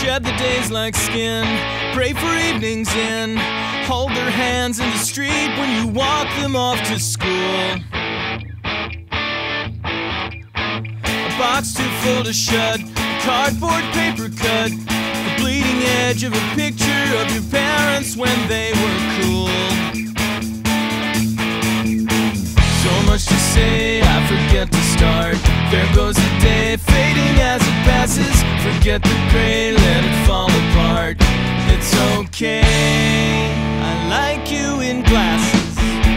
Shed the days like skin, pray for evenings in, hold their hands in the street when you walk them off to school. A box too full to shut, a cardboard paper cut, the bleeding edge of a picture of your parents when they were cool. So much to say, I forget to start. There goes the day, fading as it passes. Forget the gray, let it fall apart. It's okay, I like you in glasses.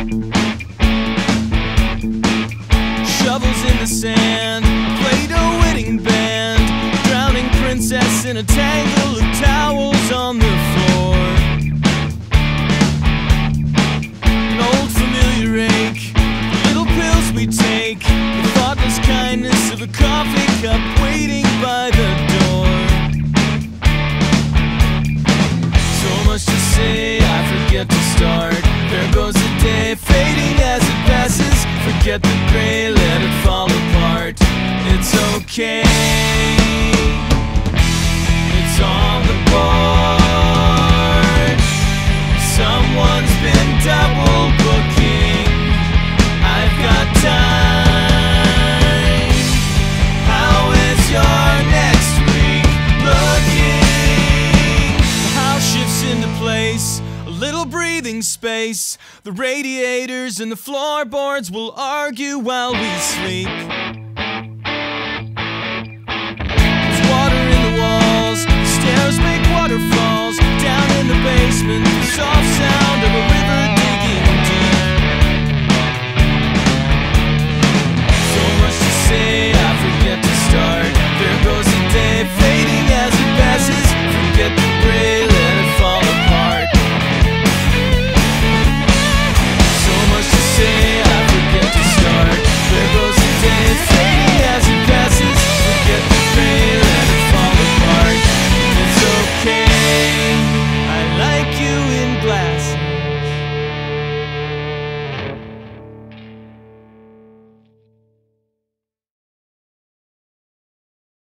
Shovels in the sand, Play-Doh wedding band, drowning princess in a tangle of towels on the floor. An old familiar ache, pills we take, the thoughtless kindness of a coffee cup waiting by the door. So much to say, I forget to start. There goes the day, fading as it passes. Forget the gray, let it fall apart. It's okay, it's on the board. Someone's been double booking. I've got time. How is your next week looking? The house shifts into place, a little breathing space. The radiators and the floorboards will argue while we sleep.